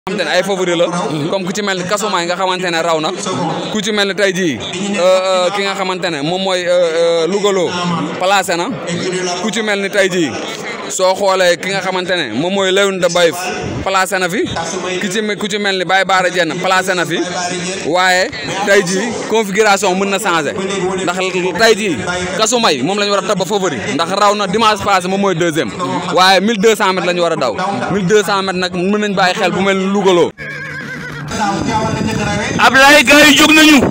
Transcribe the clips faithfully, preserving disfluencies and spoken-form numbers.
xamante ne ay favori la comme ku ci mel ni Kasumay nga xamante ne raw na ku ci mel ni tey jii ki nga xamante ne moom mooy Lougaloo placé na ku ci mel ni tey jii soo xoolee ki nga xamante ne moom mooy Léone de Bayf placé na fi ki ci ku ci mel ni Baye Baara Jenn placé na fi waaye tey jii configuration mën na changé ndax tey jii Kasumay moom la ñu war a tabb favori ndax raw na dimanche passé moom mooy deuxième waaye mille deux cent mètres la ñu war a daw mille deux cent mètres nag mën nañ bàyyi xel bu mel ni Lougaloo. Ablaye gars yi jóg nañu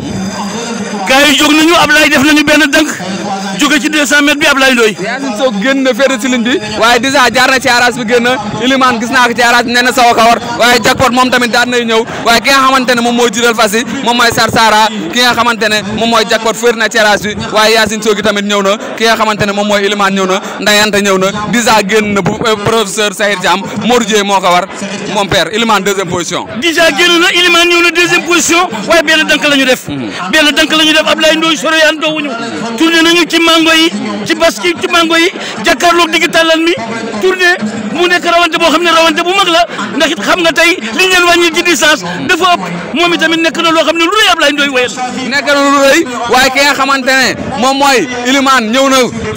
gars yi jóg nañu Ablaye def nañu benn dënk jóge ci deux cent mètres bi Ablaye Ndoye. Yacine Sow génn na féete ci ligne bi waaye dèjà jaar na ci arage bi génn Ilimane gis naa ko ci arage bi nee na saw a kawar waaye jackpot moom tamit daan nay ñëw waaye ki nga xamante ne moom mooy jiital fas yi moom mooy Sarsara ki nga xamante ne moom mooy jackpot féete na ci arage bi waaye Yacine Sow gi tamit ñëw na ki nga xamante ne moom mooy Ilimane ñëw na Ndayante ñëw na dèjà génn na bu professeur Sahir Thiam Modou Dieye moo ko war mon père Ilimane deuxième position. dèjà génn na Ilimane ñëw na deuxième position waaye benn dënk la ñu def. benn dënk la ñu def Ablaye Ndoye Soroyane doowuñu tourné nañu ci mango yi ci baski ci mango yi jàkkaarloog digg tàllan mi tourné mu nekk rawante boo xam ne rawante bu mag la ndax it xam nga tey li ñu leen wàññi ci distance dafa ëpp moom itamit nekk na loo xam ne lu rëy Ablaye Ndoye wéyal. nekk na lu rëy waaye ki nga xamante ne moom mooy Ilimane ñëw na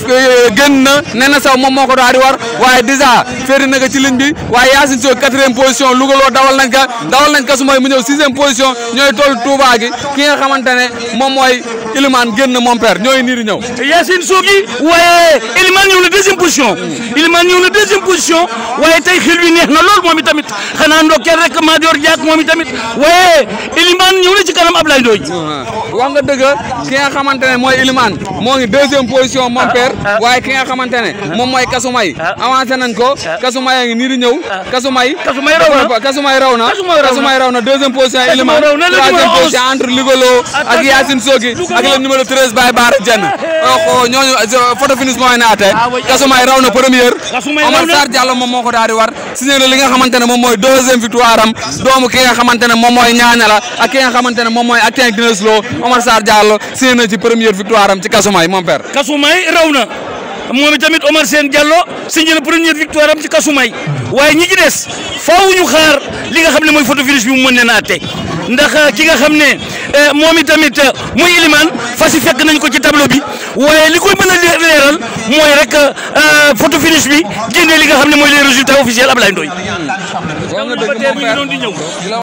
génn na nee na saw moom moo ko daal di war waaye dèjà féeri na ko ci ligne bi waaye Yacine Sow quatrième position Lougaloo dawal nañ ka dawal nañ ka su mooy mu ñëw sixième position ñooy toll Touba gi ki nga xamante ne moom mooy Ilimane génn mon père ñooy nii di ñëw. Yacine Sow gi waaye Ilimane ñëw na deuxième position Ilimane ñëw na deuxième position waaye tey xel wi neex na lool moom itamit xanaa ndokkeel rek Madior Diak moom itamit waaye Ilimane ñëw na ci kanam Ablaye Ndoye. wax nga dëgg ki nga xamante ne mooy Ilimane moo ngi deuxième position mon père waaye ki nga xamante ne moom mooy Kasumay avancé nañ ko Kasumay a ngi nii di ñëw Kasumay. Kasumay raw na Kasumay raw na Kasumay raw na deuxième position Ilimane troisième position entre Lougaloo ak Yacine Sow gi ak le numéro treize Baye Baara Jenn xoo ñooñu photo finish mooy naate Kasumay raw na première Omar Sarr Diallo moom moo ko daal di war signé na li nga xamante ne moom mooy deuxième victoire am doomu ki nga xamante ne moom mooy ñaañala ak ki nga xamante ne moom mooy Actin Guinness Lo Omar Sarr Diallo signé na ci première victoire am ci Kasumay mon père. Kasumay raw na moom itamit Omar Sène Diallo signé na première victoire am ci Kasumay waaye ñi ci des faaw ñu xaar li nga xam ne mooy photo finish bi mu mën leen a àtte ndax ki nga xam ne moom itamit muy Ilimane fas yi fekk nañ ko ci tableau bi waaye li koy mën a leeral mooy rek photo finish bi génnee li nga xam ne mooy les résultats officiels Ablaye Ndoye.